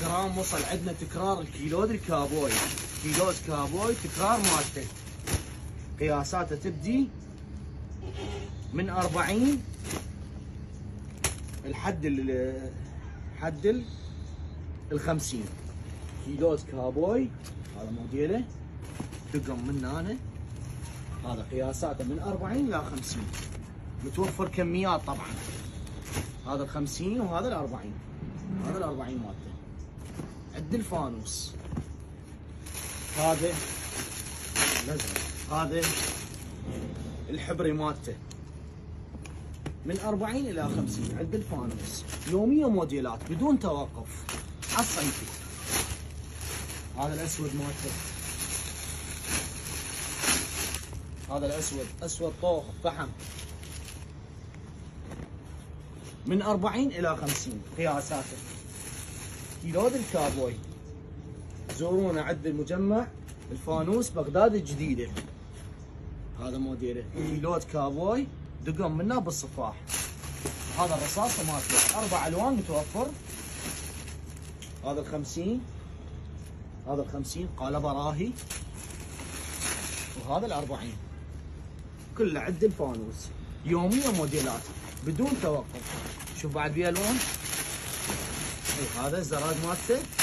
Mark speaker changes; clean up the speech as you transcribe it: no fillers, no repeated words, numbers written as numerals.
Speaker 1: جرام وصل عندنا تكرار الكيلود الكابوي، كيلوز كابوي تكرار مالته. قياساته تبدي من 40 الحد حد ال 50. كيلوز كابوي هذا موديله دقم من هنا. هذا قياساته من 40 الى 50. متوفر كميات طبعا. هذا ال 50 وهذا ال 40. هذا ال 40 مالته. عند الفانوس هذا الازرق، هذا الحبري مالته من 40 الى 50. عند الفانوس يوميا موديلات بدون توقف على الصيفي. هذا الاسود مالته، هذا الاسود اسود طوخ فحم من 40 الى 50 قياساته. كيلود الكابوي زورونا عند المجمع الفانوس بغداد الجديده. هذا موديله كيلود كابوي دقم منه بالصفاح. هذا الرصاصه مالته 4 الوان متوفر. هذا ال 50، هذا ال 50 قالبه راهي، وهذا ال 40 كله عند الفانوس يوميا موديلات بدون توقف. شوف بعد بيه الوان. هذا الزراد مالته